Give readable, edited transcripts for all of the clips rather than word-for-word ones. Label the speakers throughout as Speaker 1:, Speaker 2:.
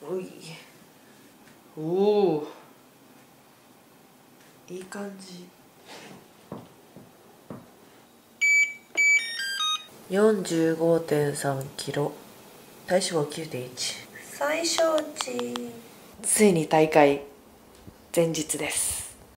Speaker 1: おい、おお、いい感じ。45.3 キロ、体脂肪 9.1。 最小値。ついに大会前日です。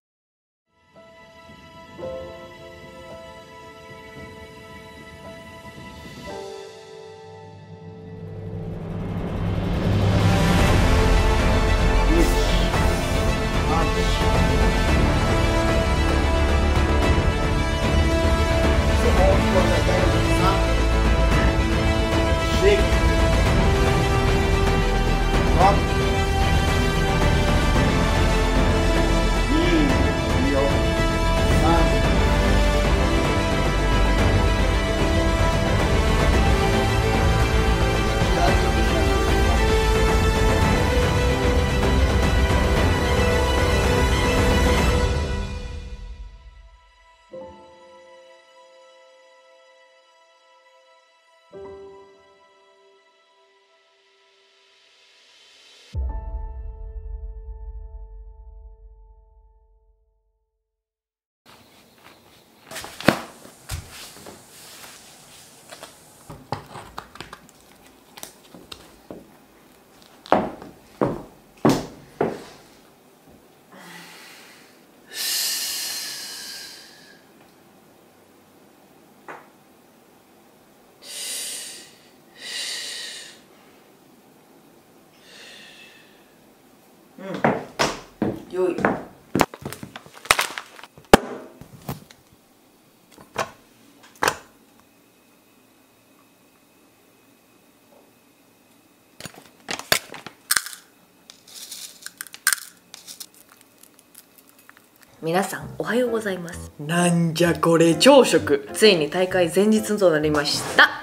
Speaker 1: よい。皆さんおはようございます。なんじゃこれ朝食。ついに大会前日となりました。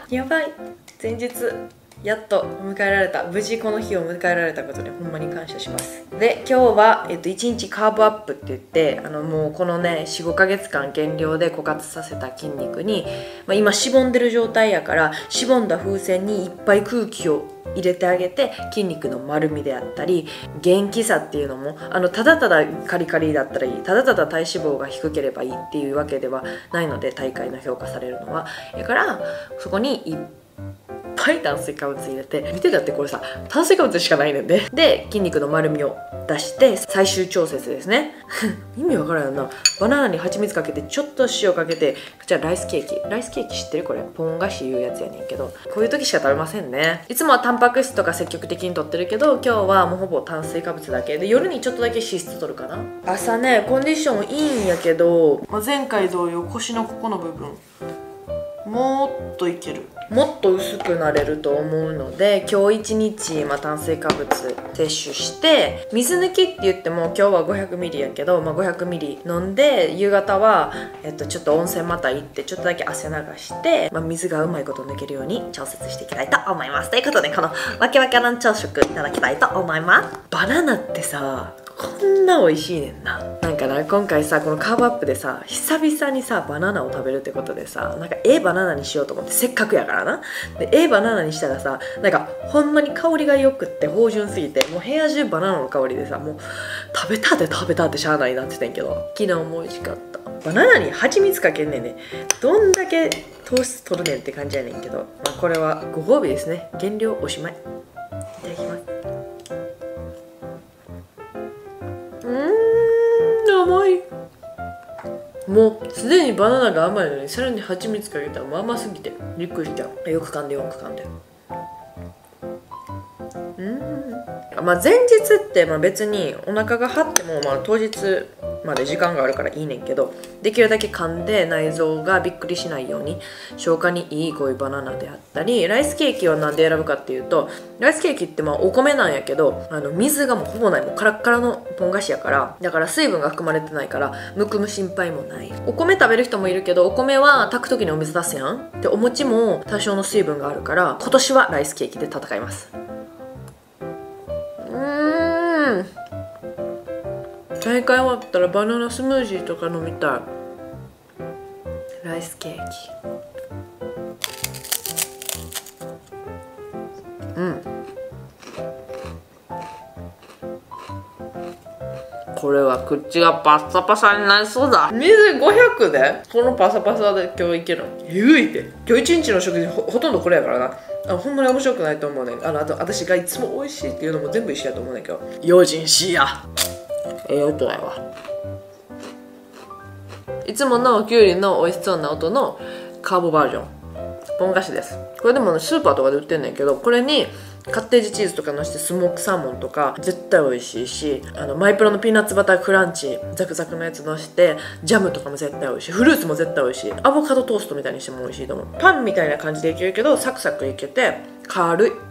Speaker 1: やばい、前日やっと迎えられた。無事この日を迎えられたことでほんまに感謝します。で、今日は、1日カーブアップって言って、もうこのね 4,5 ヶ月間減量で枯渇させた筋肉に、今しぼんでる状態やから、しぼんだ風船にいっぱい空気を入れてあげて、筋肉の丸みであったり元気さっていうのも、ただただカリカリだったらいい、ただただ体脂肪が低ければいいっていうわけではないので、大会の評価されるのは。だからそこにいっぱい炭水化物入れて、見てたってこれさ炭水化物しかないねんで。で、筋肉の丸みを出して最終調節ですね意味わからんよな。バナナに蜂蜜かけて、ちょっと塩かけて、じゃあライスケーキ。ライスケーキ知ってる？これポン菓子いうやつやねんけど、こういう時しか食べませんね。いつもはタンパク質とか積極的にとってるけど、今日はもうほぼ炭水化物だけで、夜にちょっとだけ脂質取るかな。朝ねコンディションいいんやけど、前回同様腰のここの部分もっといける、もっと薄くなれると思うので、今日一日、炭水化物摂取して、水抜きって言っても今日は 500ml やけど、500ml 飲んで、夕方は、ちょっと温泉また行ってちょっとだけ汗流して、水がうまいこと抜けるように調節していきたいと思います。ということで、このわけわからん朝食いただきたいと思います。バナナってさ、こんな美味しいねんな。なんかな、今回さこのカーブアップでさ、久々にさバナナを食べるってことでさ、なんかバナナにしようと思って、せっかくやからな。でバナナにしたらさ、なんかほんまに香りがよくって芳醇すぎて、もう部屋中バナナの香りでさ、もう食べたってしゃあないなってたんやけど、昨日も美味しかった。バナナに蜂蜜かけんねんね。どんだけ糖質取るねんって感じやねんけど、これはご褒美ですね。減量おしまい。いただきます。甘い。もうすでにバナナが甘いのに、さらに蜂蜜かけたらもう甘すぎてびっくりしちゃう。よく噛んでよく噛んで。前日って別にお腹が張っても当日まで時間があるからいいねんけど、できるだけ噛んで内臓がびっくりしないように消化にいいこういうバナナであったり、ライスケーキはなんで選ぶかっていうと、ライスケーキってお米なんやけど、水がもうほぼない、もうカラッカラのポン菓子やから、だから水分が含まれてないからむくむ心配もない。お米食べる人もいるけど、お米は炊く時にお水出すやん。でお餅も多少の水分があるから、今年はライスケーキで戦います。大会終わったらバナナスムージーとか飲みたい。ライスケーキ、 これは口がパッサパサになりそうだ。水500でこのパサパサで今日いけるのえぐいて。今日一日の食事 ほとんどこれやからな。ほんまに面白くないと思うね。あと私がいつも美味しいっていうのも全部一緒やと思うねんけど、用心しいや。音やわ。いつものきゅうりの美味しそうな音のカーボバージョンポン菓子です。これでも、ね、スーパーとかで売ってんねんけど、これにカッテージチーズとかのしてスモークサーモンとか絶対美味しいし、マイプロのピーナッツバタークランチザクザクのやつのしてジャムとかも絶対美味しい。フルーツも絶対美味しい。アボカドトーストみたいにしても美味しいと思う。パンみたいな感じでいけるけどサクサクいけて軽い。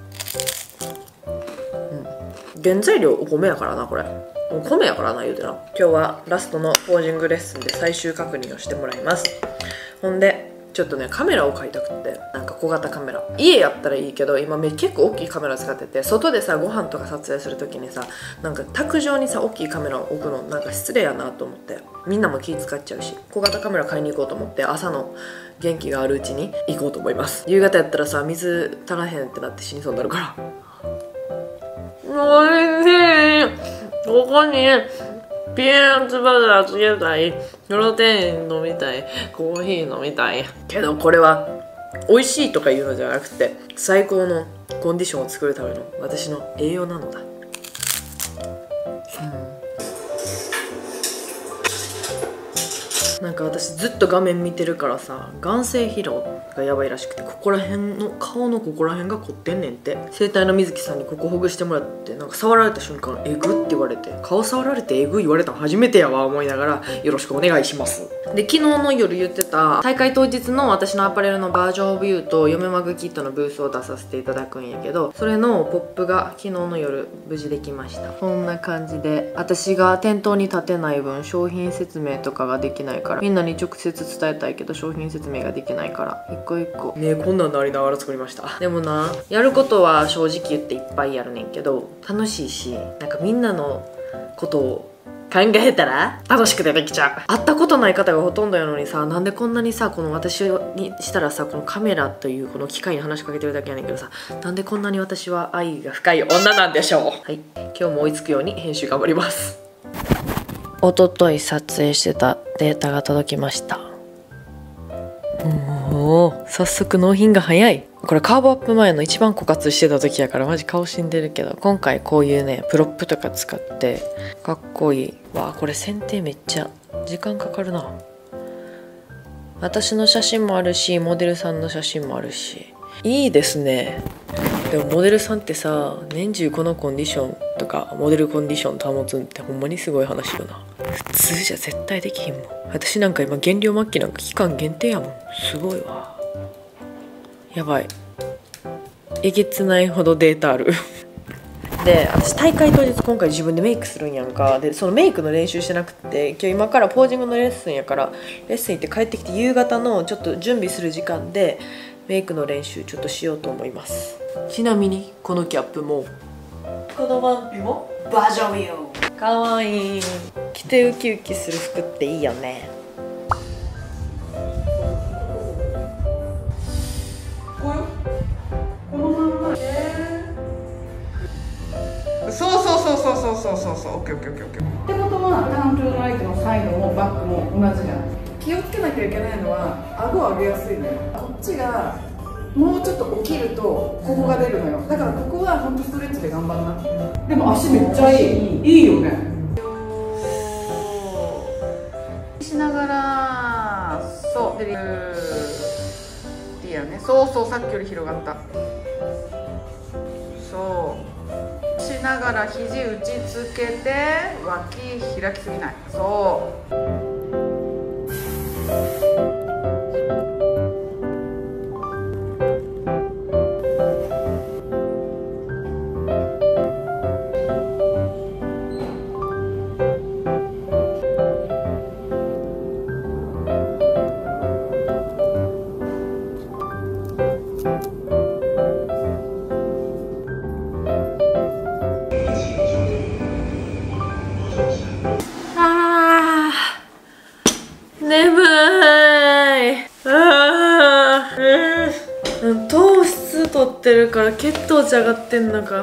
Speaker 1: 原材料お米やからな。これお米やからな言うてな。今日はラストのポージングレッスンで最終確認をしてもらいます。ほんでちょっとねカメラを買いたくって、なんか小型カメラ家やったらいいけど今結構大きいカメラ使ってて、外でさご飯とか撮影する時にさなんか卓上にさ大きいカメラを置くのなんか失礼やなと思って、みんなも気使っちゃうし小型カメラ買いに行こうと思って朝の元気があるうちに行こうと思います。夕方やったらさ水足らへんってなって死にそうになるから。おいしい。ここにピーナッツバターつけたい、プロテイン飲みたい、コーヒー飲みたいけど、これは美味しいとかいうのじゃなくて最高のコンディションを作るための私の栄養なのだ。なんか私ずっと画面見てるからさ、眼精疲労がやばいらしくて、ここら辺の顔のここら辺が凝ってんねんって。整体の水木さんにここほぐしてもらって、なんか触られた瞬間えぐって言われて、顔触られてえぐい言われたの初めてやわ思いながら、よろしくお願いします。で昨日の夜言ってた大会当日の私のアパレルのバージョンオブユーと嫁マグキットのブースを出させていただくんやけど、それのポップが昨日の夜無事できました。こんな感じで、私が店頭に立てない分商品説明とかができないから、みんなに直接伝えたいけど商品説明ができないから一個一個ね、こんなんなりながら作りました。でもな、やることは正直言っていっぱいやるねんけど楽しいし、なんかみんなのことを考えたら楽しくてできちゃう。会ったことない方がほとんどやのにさ、なんでこんなにさ、この私にしたらさ、このカメラというこの機械に話しかけてるだけやねんけどさ、なんでこんなに私は愛が深い女なんでしょう。はい、今日も追いつくように編集頑張ります。一昨日撮影してたデータが届きました。おお、早速納品が早い。これカーボアップ前の一番枯渇してた時やからマジ顔死んでるけど、今回こういうねプロップとか使ってかっこいいわ。これ剪定めっちゃ時間かかるな。私の写真もあるしモデルさんの写真もあるし、いいですね。でもモデルさんってさ、年中このコンディションとかモデルコンディション保つんってほんまにすごい話よな。普通じゃ絶対できひんもん。私なんか今減量末期なんか期間限定やもん。すごいわ。やばい、えげつないほどデータあるで、私大会当日今回自分でメイクするんやんか。でそのメイクの練習してなくて、今日今からポージングのレッスンやから、レッスン行って帰ってきて夕方のちょっと準備する時間でメイクの練習ちょっとしようと思います。ちなみにこのキャップもこのワンピもバージョンよ。かわいい。着てウキウキする服っていいよね。そうオッケーオッケーオッケーオッケー。
Speaker 2: ってことはターントゥーライトのサイドもバックも同じじゃん。気をつけなきゃいけないのは顎を上げやすいのよ。こっちがもうちょっと起きるとここが出るのよ。だからここは本当ストレッチで頑張るな。でも足めっちゃいい。いいよね。しながらそうでいいよね。そうそう、さっきより広がった。そうしながら肘打ちつけて脇開きすぎない。そう
Speaker 1: 眠い。糖質取ってるから血糖値上がってんのかめっ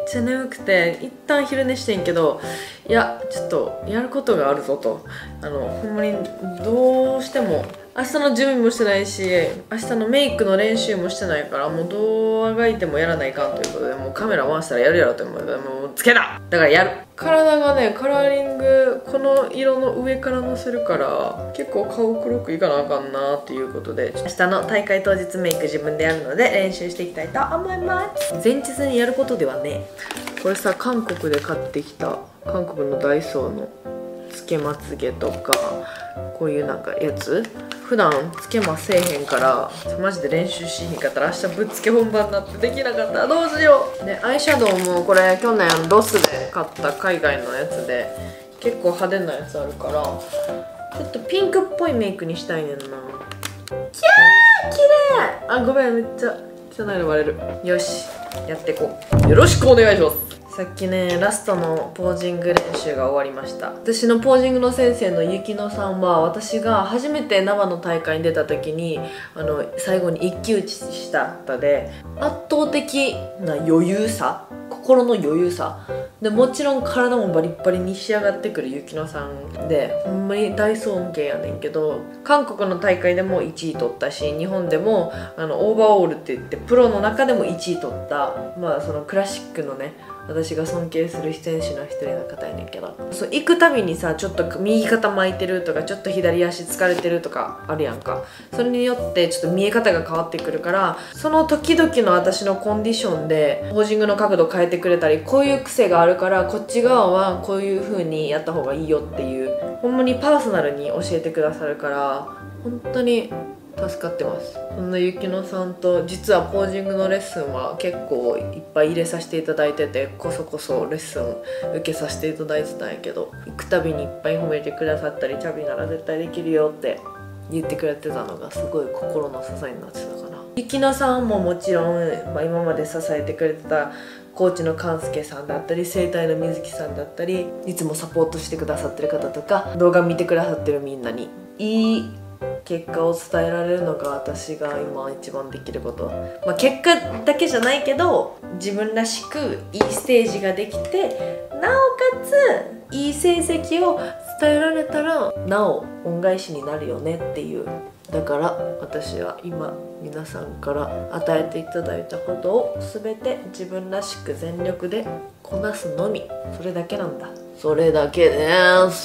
Speaker 1: ちゃ眠くて一旦昼寝してんけど、いやちょっとやることがあるぞと、ほんまにどうしても明日の準備もしてないし、明日のメイクの練習もしてないから、もうどうあがいてもやらないかんということで、もうカメラ回したらやるやろと思うので、もうつけただからやる。体がねカラーリングこの色の上からのせるから結構顔黒くいかなあかんなっていうことで、明日の大会当日メイク自分でやるので練習していきたいと思います。前日にやることではね、これさ韓国で買ってきた韓国のダイソーのつけまつげとか、こういうなんかやつ普段つけませえへんからマジで練習しへんかったら明日ぶっつけ本番になってできなかったらどうしよう。でアイシャドウもこれ去年ロスで買った海外のやつで結構派手なやつあるから、ちょっとピンクっぽいメイクにしたいねんな。キャー綺麗。あごめんめっちゃ汚いの割れる。よしやっていこう。よろしくお願いします。さっきねラストのポージング練習が終わりました。私のポージングの先生のゆきのさんは、私が初めて生の大会に出た時に最後に一騎打ちした方で、圧倒的な余裕さ、心の余裕さで、もちろん体もバリッバリに仕上がってくるゆきのさんで、ほんまに大尊敬やねんけど、韓国の大会でも1位取ったし、日本でもオーバーオールって言ってプロの中でも1位取った、まあそのクラシックのね私が尊敬する選手の一人の方やねんけど、そう行くたびにさちょっと右肩巻いてるとかちょっと左足疲れてるとかあるやんか。それによってちょっと見え方が変わってくるから、その時々の私のコンディションでポージングの角度変えてくれたり、こういう癖があるからこっち側はこういう風にやった方がいいよっていう、ほんまにパーソナルに教えてくださるから本当に助かってます。そんなゆきのさんと実はポージングのレッスンは結構いっぱい入れさせていただいてて、こそこそレッスン受けさせていただいてたんやけど、行くたびにいっぱい褒めてくださったり、チャビなら絶対できるよって言ってくれてたのがすごい心の支えになってたかな。ゆきのさんももちろん、今まで支えてくれてたコーチの勘介さんだったり、整体の水木さんだったり、いつもサポートしてくださってる方とか、動画見てくださってるみんなにいい結果を伝えられるのが私が今一番できること、結果だけじゃないけど自分らしくいいステージができて、なおかついい成績を伝えられたらなお恩返しになるよねっていう。だから私は今皆さんから与えていただいたことを全て自分らしく全力でこなすのみ、それだけなんだ。それだけです。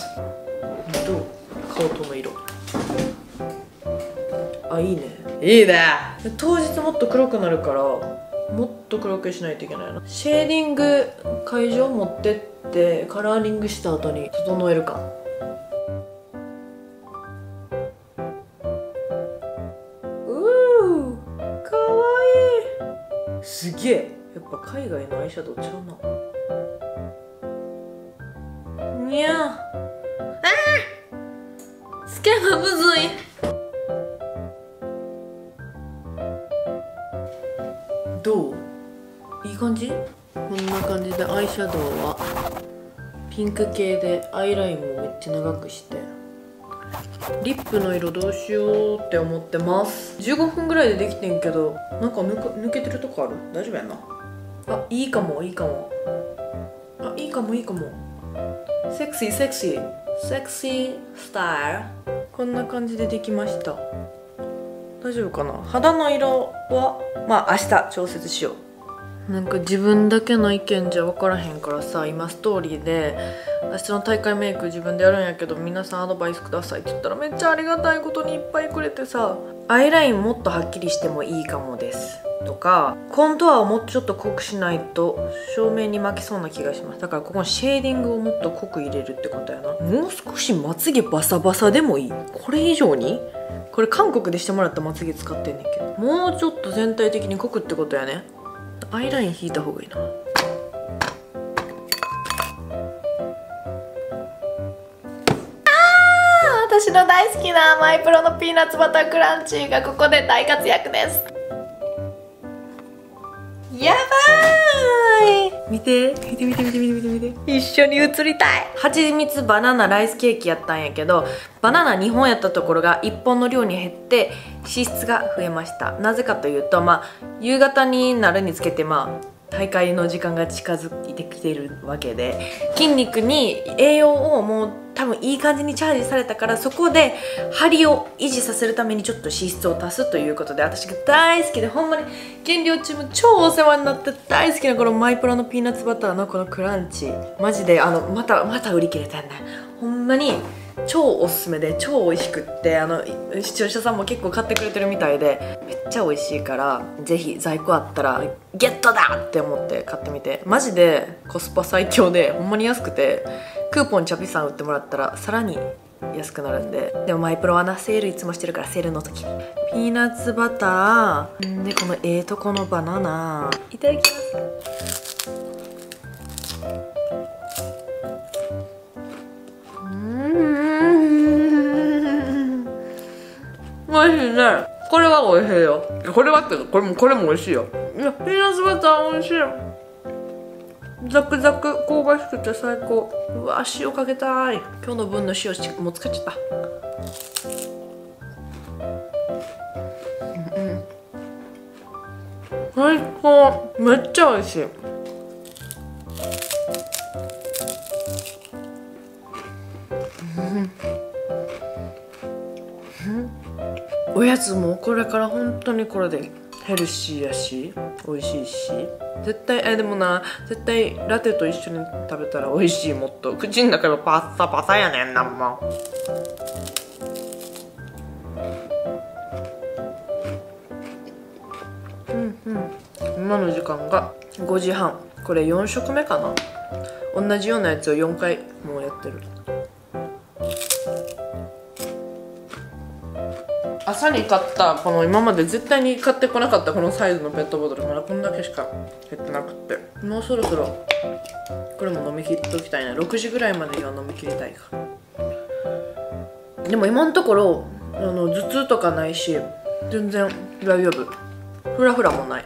Speaker 1: どう？顔との色あ、いいねいいね。当日もっと黒くなるからもっと黒くしないといけないな。シェーディング会場持ってってカラーリングした後に整えるか。かわいい。すげえ、やっぱ海外のアイシャドウちゃうな。にゃあつけがむずい。どう？いい感じ？こんな感じでアイシャドウはピンク系でアイラインもめっちゃ長くして、リップの色どうしようって思ってます。15分ぐらいでできてんけど、なんか抜けてるとこある？大丈夫やな。あ、いいかもいいかも。あ、いいかもいいかも。セクシーセクシーセクシースタイル。こんな感じでできました。大丈夫かな。肌の色は明日調節しよう。なんか自分だけの意見じゃ分からへんからさ、今ストーリーで明日の大会メイク自分でやるんやけど皆さんアドバイスくださいって言ったらめっちゃありがたいことにいっぱいくれてさ、アイラインもっとはっきりしてもいいかもですとか、コントアをもっとちょっと濃くしないと照明に負けそうな気がします。だからここのシェーディングをもっと濃く入れるってことやな。もう少しまつげバサバサでもいい。これ以上に、これ韓国でしてもらったまつげ使ってんねんけど、もうちょっと全体的に濃くってことやね。アイライン引いた方がいいな。私の大好きなマイプロのピーナッツバタークランチがここで大活躍です。やばーい。見て一緒に写りたい。蜂蜜バナナライスケーキやったんやけど、バナナ2本やったところが1本の量に減って脂質が増えました。なぜかというと夕方になるにつけて大会の時間が近づいてきているわけで、筋肉に栄養をもう多分いい感じにチャージされたから、そこで張りを維持させるためにちょっと脂質を足すということで、私が大好きでほんまに減量チーム超お世話になって大好きなこのマイプロのピーナッツバターのこのクランチ、マジでまた売り切れたんね。ほんまに超おすすめで超美味しくって、視聴者さんも結構買ってくれてるみたいで、めっちゃ美味しいから、ぜひ在庫あったらゲットだって思って買ってみて。マジでコスパ最強でほんまに安くて、クーポンチャピさん売ってもらったらさらに安くなるんで。でもマイプロはな、セールいつもしてるから、セールの時ピーナッツバターで、このとこのバナナいただきます。美味しいね。これは美味しいよ。これはってこれも美味しいよ。いや、ピーナッツバター美味しい。ザクザク香ばしくて最高。うわ、塩かけたい。今日の分の塩もう使っちゃった。最高。めっちゃ美味しい。おやつもこれから本当にこれでヘルシーやし美味しいし、絶対でもな、絶対ラテと一緒に食べたら美味しい。もっと口の中がパッサパサやねんな。も今の時間が5時半。これ4食目かな。同じようなやつを4回もうやってる。朝に買ったこの、今まで絶対に買ってこなかったこのサイズのペットボトル、まだこんだけしか減ってなくって、もうそろそろこれも飲み切っときたいな。6時ぐらいまでには飲み切りたいか。でも今のところ頭痛とかないし、全然大丈夫。フラフラもない。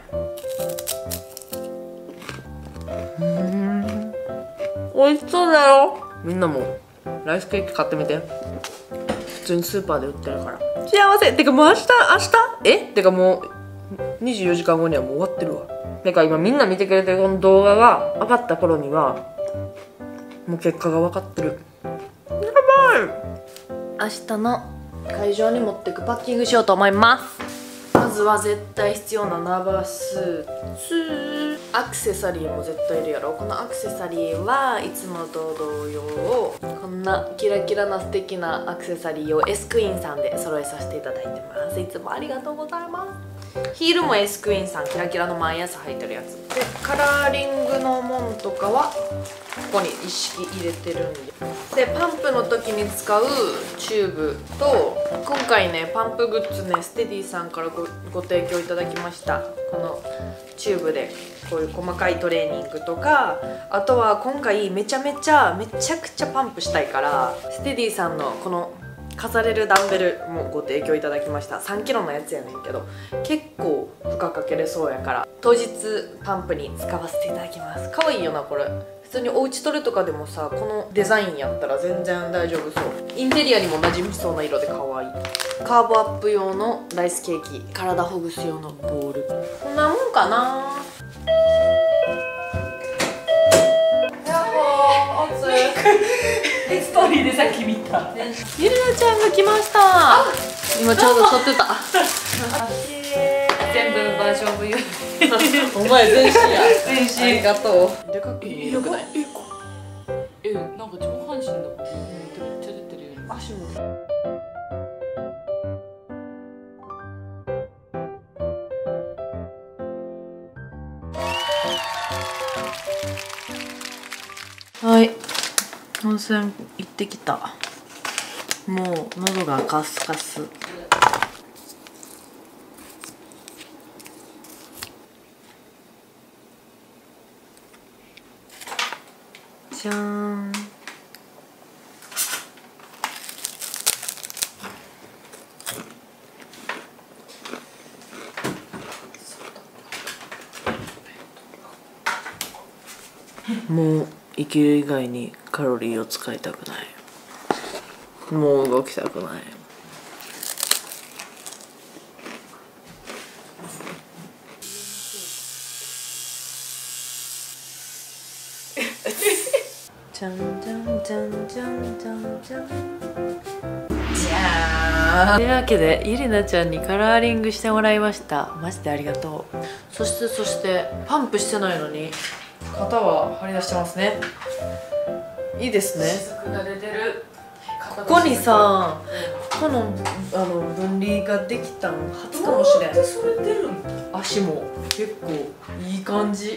Speaker 1: 美味しそうだよ。みんなもライスケーキ買ってみて。普通にスーパーで売ってるから。幸せ。てかもう明日てかもう24時間後にはもう終わってるわ。てか今みんな見てくれてるこの動画が上がった頃にはもう結果が分かってる。やばい。明日の会場に持ってくパッキングしようと思います。まずは絶対必要なナスーツ、アクセサリーも絶対いるやろ。このアクセサリーはいつもと同様、こんなキラキラな素敵なアクセサリーを S クイーンさんで揃えさせていただいてます。いつもありがとうございます。ヒールも S クイーンさんキラキラの毎朝履いてるやつで、カラーリングのもんとかはここに一式入れてるんで、パンプの時に使うチューブと、今回ねパンプグッズねステディさんからご提供いただきましたこのチューブでこういう細かいトレーニングとか、あとは今回めちゃくちゃパンプしたいからステディさんのこの飾れるダンベルもご提供いただきました。3キロのやつやねんけど結構負荷かけれそうやから当日パンプに使わせていただきます。可愛いよなこれ。普通におうちトレとかでもさ、このデザインやったら全然大丈夫そう。インテリアにも馴染みそうな色で可愛い。カーボアップ用のライスケーキ、体ほぐす用のボール、こんなもんかな。
Speaker 3: ストーリーでさっき見た。
Speaker 1: ゆりなちゃんが来ました。今ちょうど撮ってた。
Speaker 3: 全部バージョン V。
Speaker 1: お前全身や。
Speaker 3: 全身。
Speaker 1: ありがとう。でかく見えるくない？
Speaker 3: なんか上半身だもん。めっちゃ出てるよ。
Speaker 1: 足も。はい。温泉行ってきた。もう喉がカスカス。じゃーん。もう生きる以外にカロリーを使いたくない。もう動きたくない。 じゃんじゃんじゃんじゃんじゃんじゃんじゃーん。というわけでゆりなちゃんにカラーリングしてもらいました。マジでありがとう。そしてパンプしてないのに肩は張り出してますね。いいですね。
Speaker 3: 雫が出てる。
Speaker 1: ここにさ、この分離ができたの初かもしれん。
Speaker 3: でそれ出るん？
Speaker 1: 足も結構いい感じ。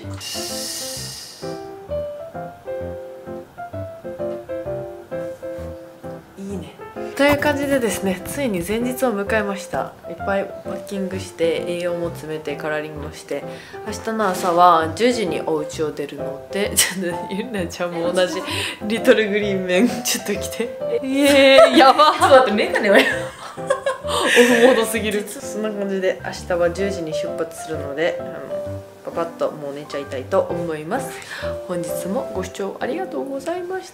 Speaker 1: いいね。という感じでですね、ついに前日を迎えました。いっぱいパッキングして栄養も詰めてカラーリングもして、明日の朝は10時にお家を出るので、ちょっとゆりなちゃんも同じリトルグリーン麺ちょっと来て。やば。ちょっと待って、メガネはオフモードすぎる。そんな感じで明日は10時に出発するので、パパッともう寝ちゃいたいと思います。本日もご視聴ありがとうございました。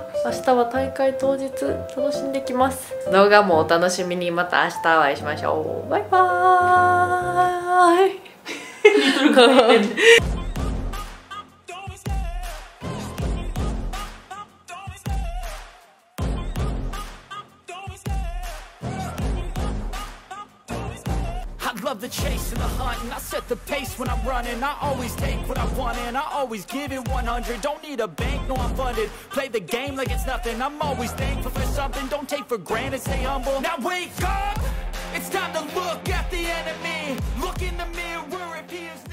Speaker 1: 明日は大会当日楽しんできます。動画もお楽しみに。また明日お会いしましょう。バイバーイ。リトルグリーン麺
Speaker 4: Love the chase and the hunt, and I set the pace when I'm running. I always take what I want and I always give it 100. Don't need a bank, no I'm funded. Play the game like it's nothing. I'm always thankful for something. Don't take for granted, stay humble. Now wake up, it's time to look at the enemy. Look in the mirror if he is